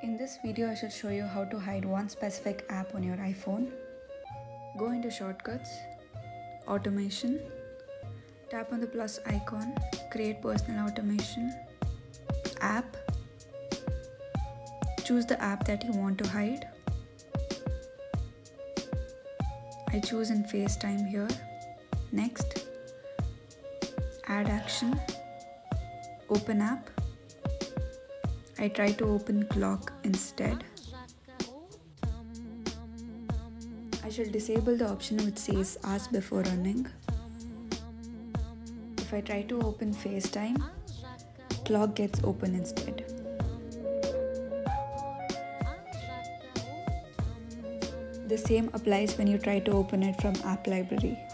In this video, I shall show you how to hide one specific app on your iPhone. Go into Shortcuts, Automation, tap on the plus icon, Create Personal Automation, App, choose the app that you want to hide. I choose in FaceTime here. Next, Add Action, Open App. I try to open Clock instead. I shall disable the option which says Ask Before Running. If I try to open FaceTime, Clock gets open instead. The same applies when you try to open it from App Library.